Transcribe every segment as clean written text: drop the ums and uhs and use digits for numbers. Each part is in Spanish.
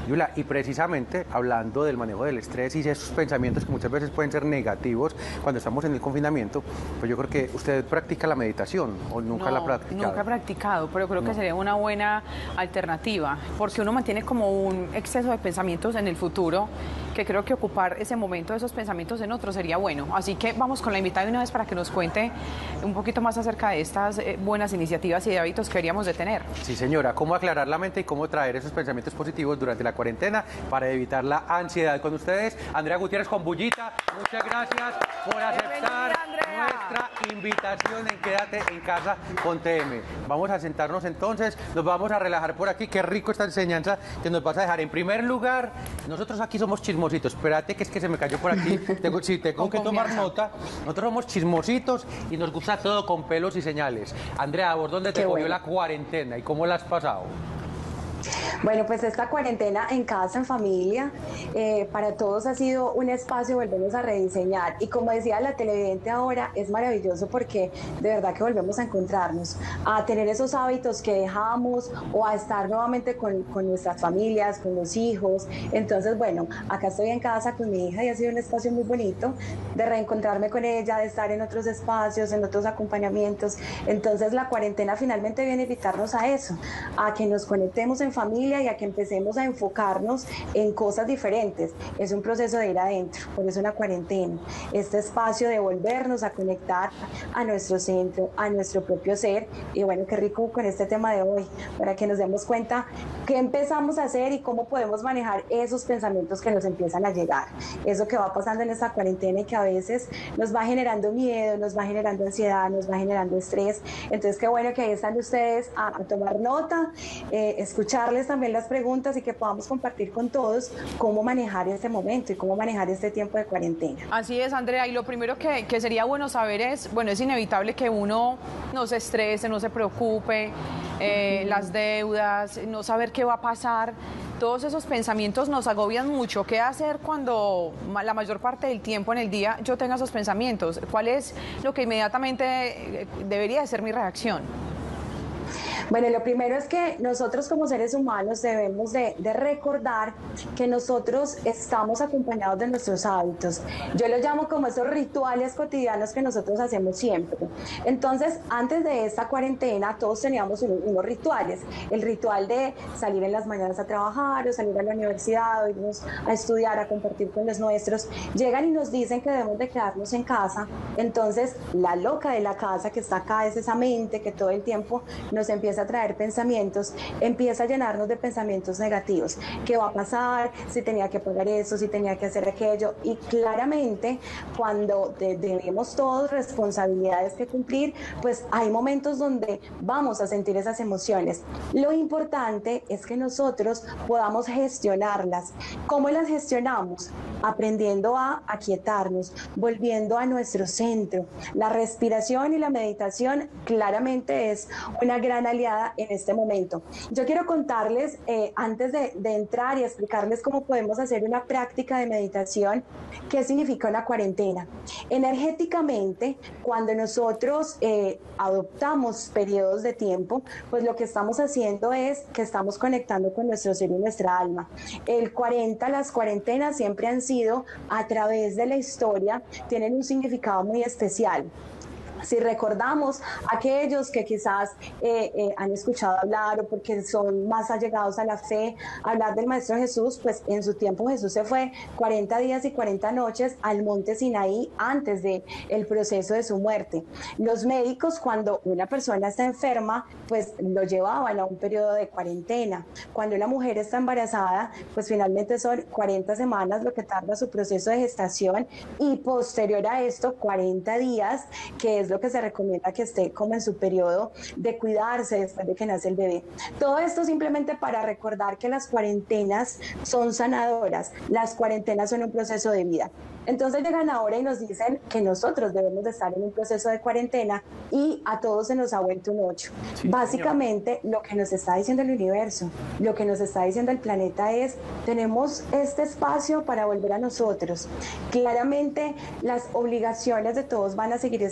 Y precisamente hablando del manejo del estrés y esos pensamientos que muchas veces pueden ser negativos cuando estamos en el confinamiento, pues yo creo que usted practica la meditación o nunca la ha practicado. Nunca he practicado, pero creo que sería una buena alternativa, porque uno mantiene como un exceso de pensamientos en el futuro, que creo que ocupar ese momento de esos pensamientos en otro sería bueno. Así que vamos con la invitada de una vez para que nos cuente un poquito más acerca de estas buenas iniciativas y de hábitos que deberíamos de tener. Sí, señora, cómo aclarar la mente y cómo traer esos pensamientos positivos durante la cuarentena para evitar la ansiedad. Con ustedes, Andrea Gutiérrez con Bullita. Muchas gracias por aceptar nuestra invitación en Quédate en Casa con TM. Vamos a sentarnos entonces, nos vamos a relajar por aquí. Qué rico esta enseñanza que nos vas a dejar. En primer lugar, nosotros aquí somos chismositos. Espérate que es que se me cayó por aquí. Tengo que tomar nota. Nosotros somos chismositos y nos gusta todo con pelos y señales. Andrea, ¿vos dónde te cogió la cuarentena y cómo la has pasado? Bueno, pues esta cuarentena en casa, en familia, para todos ha sido un espacio, volvemos a rediseñar. Y como decía la televidente ahora, es maravilloso porque de verdad que volvemos a encontrarnos, a tener esos hábitos que dejamos o a estar nuevamente con nuestras familias, con los hijos. Entonces, bueno, acá estoy en casa con mi hija y ha sido un espacio muy bonito de reencontrarme con ella, de estar en otros espacios, en otros acompañamientos. Entonces, la cuarentena finalmente viene a invitarnos a eso, a que nos conectemos en familia y a que empecemos a enfocarnos en cosas diferentes. Es un proceso de ir adentro, por eso una cuarentena. Este espacio de volvernos a conectar a nuestro centro, a nuestro propio ser. Y bueno, qué rico con este tema de hoy, para que nos demos cuenta qué empezamos a hacer y cómo podemos manejar esos pensamientos que nos empiezan a llegar. Eso que va pasando en esta cuarentena y que a veces nos va generando miedo, nos va generando ansiedad, nos va generando estrés. Entonces, qué bueno que ahí están ustedes a tomar nota, escucharles también las preguntas y que podamos compartir con todos cómo manejar este momento y cómo manejar este tiempo de cuarentena. Así es, Andrea, y lo primero que sería bueno saber es, bueno, es inevitable que uno no se estrese, no se preocupe, las deudas, no saber qué va a pasar. Todos esos pensamientos nos agobian mucho. ¿Qué hacer cuando la mayor parte del tiempo en el día yo tenga esos pensamientos? ¿Cuál es lo que inmediatamente debería de ser mi reacción? Bueno, lo primero es que nosotros como seres humanos debemos de recordar que nosotros estamos acompañados de nuestros hábitos. Yo lo llamo como esos rituales cotidianos que nosotros hacemos siempre. Entonces, antes de esta cuarentena, todos teníamos unos rituales. El ritual de salir en las mañanas a trabajar o salir a la universidad o irnos a estudiar, a compartir con los nuestros. Llegan y nos dicen que debemos de quedarnos en casa. Entonces, la loca de la casa que está acá es esa mente que todo el tiempo nos empieza a traer pensamientos, empieza a llenarnos de pensamientos negativos. ¿Qué va a pasar? Si tenía que pagar eso, si tenía que hacer aquello. Y claramente, cuando tenemos todos responsabilidades que cumplir, pues hay momentos donde vamos a sentir esas emociones. Lo importante es que nosotros podamos gestionarlas. ¿Cómo las gestionamos? Aprendiendo a aquietarnos, volviendo a nuestro centro. La respiración y la meditación claramente es una gran aliada en este momento. Yo quiero contarles, antes de entrar y explicarles cómo podemos hacer una práctica de meditación, qué significa una cuarentena. Energéticamente, cuando nosotros adoptamos periodos de tiempo, pues lo que estamos haciendo es que estamos conectando con nuestro ser y nuestra alma. Las cuarentenas siempre han sido, a través de la historia, tienen un significado muy especial. Si recordamos aquellos que quizás han escuchado hablar o porque son más allegados a la fe, hablar del Maestro Jesús, pues en su tiempo Jesús se fue 40 días y 40 noches al monte Sinaí antes del proceso de su muerte. Los médicos, cuando una persona está enferma, pues lo llevaban a un periodo de cuarentena. Cuando una mujer está embarazada, pues finalmente son 40 semanas lo que tarda su proceso de gestación y posterior a esto 40 días, que es lo que se recomienda que esté como en su periodo de cuidarse después de que nace el bebé. Todo esto simplemente para recordar que las cuarentenas son sanadoras, las cuarentenas son un proceso de vida. Entonces llegan ahora y nos dicen que nosotros debemos de estar en un proceso de cuarentena y a todos se nos ha vuelto un 8. Sí, básicamente lo que nos está diciendo el universo, lo que nos está diciendo el planeta es, tenemos este espacio para volver a nosotros. Claramente las obligaciones de todos van a seguir estando allí,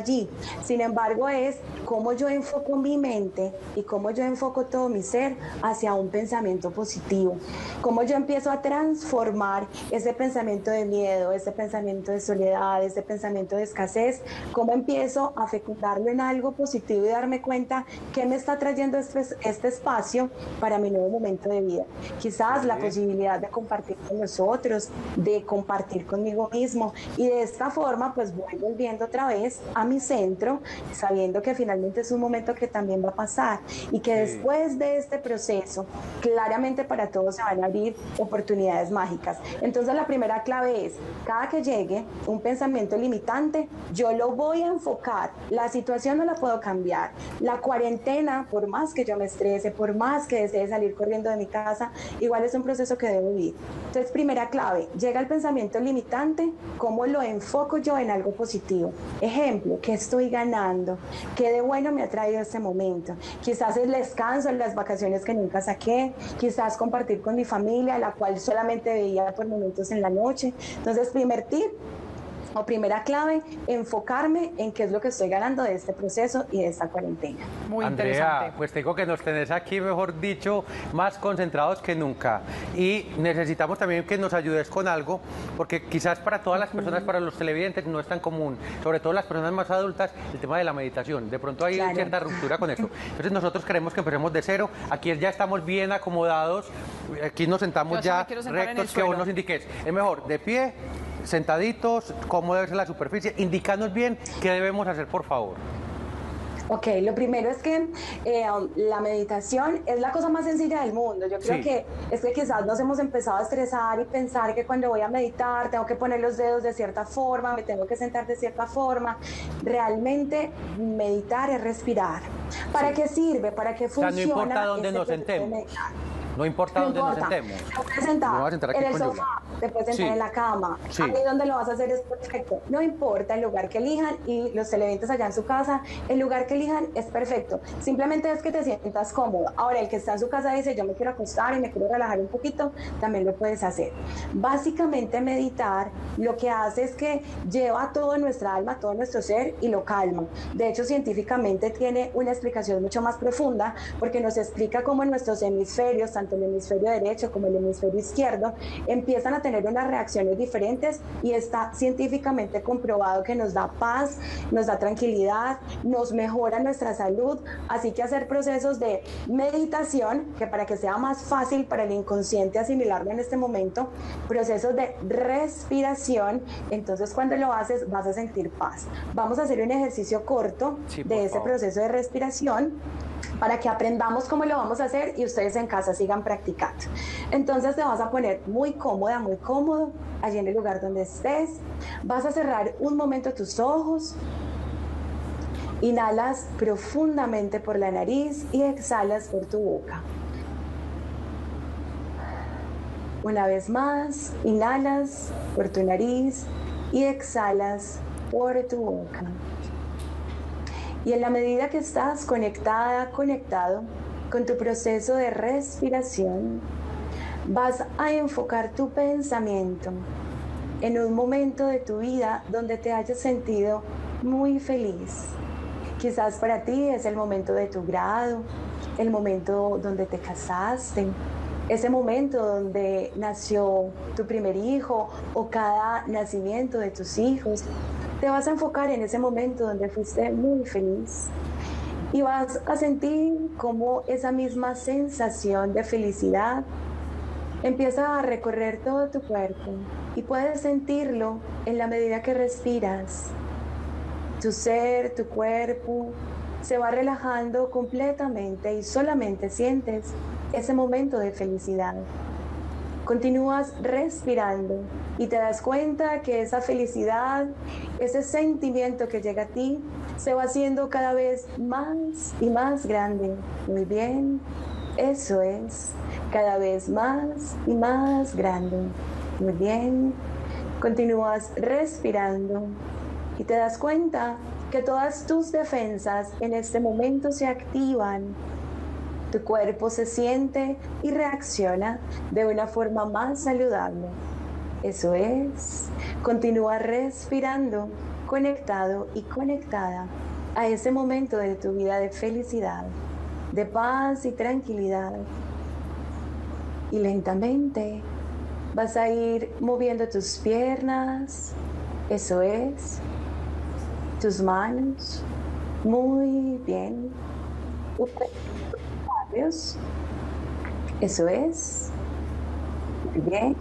allí. Sin embargo, es cómo yo enfoco mi mente y cómo yo enfoco todo mi ser hacia un pensamiento positivo. Cómo yo empiezo a transformar ese pensamiento de miedo, ese pensamiento de soledad, ese pensamiento de escasez, cómo empiezo a fecundarlo en algo positivo y darme cuenta que me está trayendo este espacio para mi nuevo momento de vida. Quizás la posibilidad de compartir con los otros, de compartir conmigo mismo, y de esta forma pues voy volviendo otra vez a mi centro, sabiendo que finalmente es un momento que también va a pasar y que después de este proceso claramente para todos se van a abrir oportunidades mágicas. Entonces la primera clave es, cada que llegue un pensamiento limitante, yo lo voy a enfocar. La situación no la puedo cambiar, la cuarentena, por más que yo me estrese, por más que desee salir corriendo de mi casa, igual es un proceso que debo vivir. Entonces, primera clave, llega el pensamiento limitante, ¿cómo lo enfoco yo en algo positivo? Ejemplo, ¿qué estoy ganando? ¿Qué de bueno me ha traído este momento? Quizás el descanso, las vacaciones que nunca saqué, quizás compartir con mi familia, la cual solamente veía por momentos en la noche. Entonces, primer tip, o primera clave, enfocarme en qué es lo que estoy ganando de este proceso y de esta cuarentena. Muy Andrea, interesante. pues tengo que nos tenés aquí, mejor dicho, más concentrados que nunca. Y necesitamos también que nos ayudes con algo, porque quizás para todas las personas, para los televidentes, no es tan común, sobre todo las personas más adultas, el tema de la meditación. De pronto hay cierta ruptura con eso. Entonces nosotros queremos que empecemos de cero. Aquí ya estamos bien acomodados, aquí nos sentamos ya rectos, que vos nos indiques. Es mejor de pie, sentaditos, cómo debe ser la superficie, indicanos bien qué debemos hacer, por favor. Ok, lo primero es que la meditación es la cosa más sencilla del mundo. Yo creo que es que quizás nos hemos empezado a estresar y pensar que cuando voy a meditar tengo que poner los dedos de cierta forma, me tengo que sentar de cierta forma. Realmente meditar es respirar. ¿Para qué sirve? ¿Para qué funciona? O sea, no importa dónde nos sentemos. No importa dónde nos sentemos. Te puedes sentar en el sofá, te puedes sentar en la cama. Ahí donde lo vas a hacer es perfecto. No importa el lugar que elijan, y los televidentes allá en su casa, el lugar que elijan es perfecto. Simplemente es que te sientas cómodo. Ahora, el que está en su casa dice, yo me quiero acostar y me quiero relajar un poquito, también lo puedes hacer. Básicamente meditar lo que hace es que lleva toda nuestra alma, todo nuestro ser y lo calma. De hecho, científicamente tiene una explicación mucho más profunda, porque nos explica cómo nuestros hemisferios, tanto el hemisferio derecho como el hemisferio izquierdo, empiezan a tener unas reacciones diferentes, y está científicamente comprobado que nos da paz, nos da tranquilidad, nos mejora nuestra salud. Así que hacer procesos de meditación, que para que sea más fácil para el inconsciente asimilarlo en este momento, procesos de respiración, entonces cuando lo haces vas a sentir paz. Vamos a hacer un ejercicio corto de ese proceso de respiración para que aprendamos cómo lo vamos a hacer y ustedes en casa sigan practicando. Entonces te vas a poner muy cómoda, muy cómodo, allí en el lugar donde estés. Vas a cerrar un momento tus ojos. Inhalas profundamente por la nariz y exhalas por tu boca. Una vez más, inhalas por tu nariz y exhalas por tu boca. Y en la medida que estás conectada, conectado con tu proceso de respiración, vas a enfocar tu pensamiento en un momento de tu vida donde te hayas sentido muy feliz. Quizás para ti es el momento de tu grado, el momento donde te casaste, ese momento donde nació tu primer hijo o cada nacimiento de tus hijos. Te vas a enfocar en ese momento donde fuiste muy feliz y vas a sentir cómo esa misma sensación de felicidad empieza a recorrer todo tu cuerpo, y puedes sentirlo en la medida que respiras. Tu ser, tu cuerpo se va relajando completamente y solamente sientes ese momento de felicidad. Continúas respirando y te das cuenta que esa felicidad, ese sentimiento que llega a ti, se va haciendo cada vez más y más grande. Muy bien, eso es, cada vez más y más grande. Muy bien, continúas respirando y te das cuenta que todas tus defensas en este momento se activan. Tu cuerpo se siente y reacciona de una forma más saludable. Eso es. Continúa respirando conectado y conectada a ese momento de tu vida de felicidad, de paz y tranquilidad. Y lentamente vas a ir moviendo tus piernas, eso es, tus manos, muy bien. Eso es, muy bien.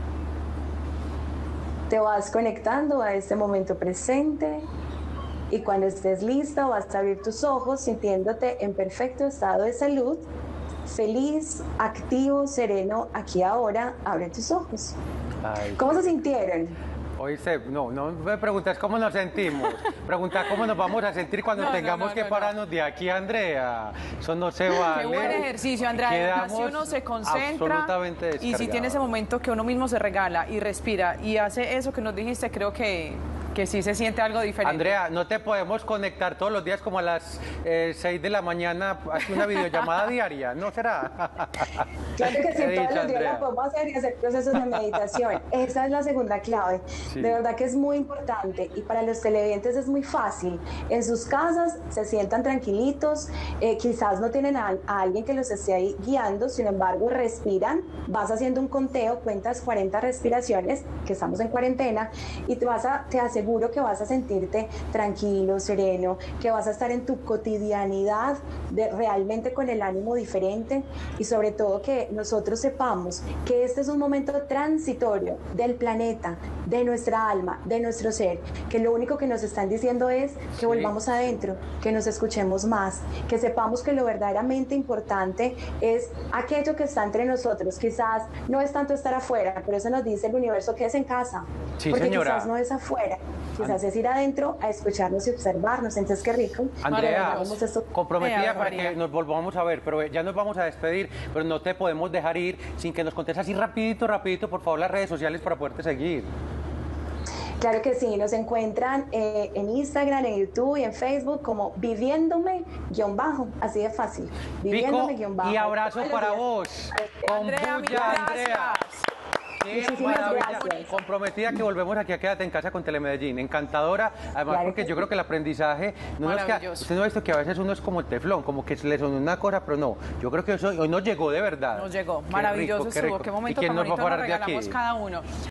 Te vas conectando a este momento presente y cuando estés listo vas a abrir tus ojos sintiéndote en perfecto estado de salud, feliz, activo, sereno, aquí ahora. Abre tus ojos. Ay. ¿Cómo se sintieron? Oíste, no me preguntas cómo nos sentimos. Pregunta cómo nos vamos a sentir cuando tengamos que pararnos de aquí, Andrea. Eso no se vale. Qué buen ejercicio, Andrea. Además, si uno se concentra y si tiene ese momento que uno mismo se regala y respira y hace eso que nos dijiste, creo que sí se siente algo diferente. Andrea, no te podemos conectar todos los días como a las 6 de la mañana, hacer una videollamada diaria, ¿no será? Claro que sí, todos los días la podemos hacer y hacer procesos de meditación. Esa es la segunda clave. Sí. De verdad que es muy importante y para los televidentes es muy fácil. En sus casas se sientan tranquilitos, quizás no tienen a alguien que los esté ahí guiando, sin embargo respiran, vas haciendo un conteo, cuentas 40 respiraciones, que estamos en cuarentena, y te aseguro que vas a sentirte tranquilo, sereno, que vas a estar en tu cotidianidad realmente con el ánimo diferente y sobre todo que nosotros sepamos que este es un momento transitorio del planeta, de nuestra alma, de nuestro ser, que lo único que nos están diciendo es que volvamos adentro, que nos escuchemos más, que sepamos que lo verdaderamente importante es aquello que está entre nosotros. Quizás no es tanto estar afuera, pero eso nos dice el universo que es en casa, porque quizás no es afuera. Quizás es ir adentro a escucharnos y observarnos. Entonces, qué rico. Andrea, comprometida para que nos volvamos a ver, pero ya nos vamos a despedir, pero no te podemos dejar ir sin que nos contes así rapidito, por favor, las redes sociales para poderte seguir. Claro que sí, nos encuentran en Instagram, en YouTube y en Facebook como Viviéndome_, así de fácil. Viviéndome_. Y abrazo para vos. Andrea, Andrea. Muchísimas gracias. Comprometida que volvemos aquí a Quédate en Casa con Telemedellín. Encantadora, además claro porque yo creo que el aprendizaje, usted no ha visto que a veces uno es como el teflón, como que le son una cosa, pero no. Yo creo que eso hoy nos llegó de verdad. Nos llegó, maravilloso estuvo. Qué momento tan bonito nos regalamos cada uno.